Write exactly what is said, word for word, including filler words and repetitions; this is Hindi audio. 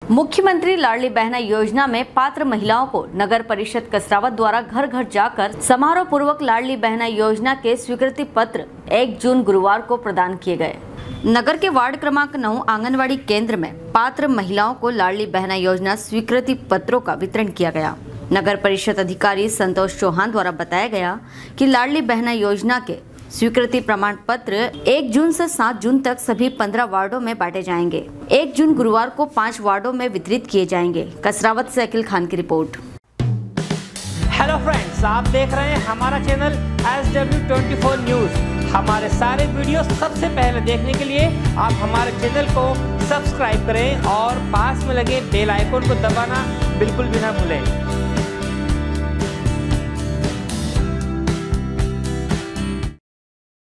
मुख्यमंत्री लाडली बहना योजना में पात्र महिलाओं को नगर परिषद कसरावत द्वारा घर घर जाकर समारोह पूर्वक लाडली बहना योजना के स्वीकृति पत्र एक जून गुरुवार को प्रदान किए गए। नगर के वार्ड क्रमांक नौ आंगनवाड़ी केंद्र में पात्र महिलाओं को लाडली बहना योजना स्वीकृति पत्रों का वितरण किया गया। नगर परिषद अधिकारी संतोष चौहान द्वारा बताया गया कि लाडली बहना योजना के स्वीकृति प्रमाण पत्र एक जून से सात जून तक सभी पंद्रह वार्डों में बांटे जाएंगे। एक जून गुरुवार को पाँच वार्डों में वितरित किए जाएंगे। कसरावत से अखिल खान की रिपोर्ट। हेलो फ्रेंड्स, आप देख रहे हैं हमारा channel S W twenty four news. हमारे सारे वीडियो सबसे पहले देखने के लिए आप हमारे चैनल को सब्सक्राइब करें और पास में लगे बेल आइकन को दबाना बिल्कुल भी ना भूलें।